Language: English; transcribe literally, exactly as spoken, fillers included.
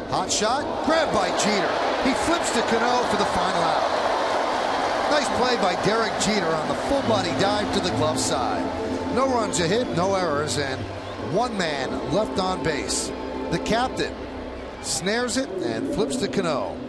Hot shot, grabbed by Jeter. He flips to Cano for the final out. Nice play by Derek Jeter on the full body dive to the glove side. No runs a hit, no errors, and one man left on base. The captain snares it and flips to Cano.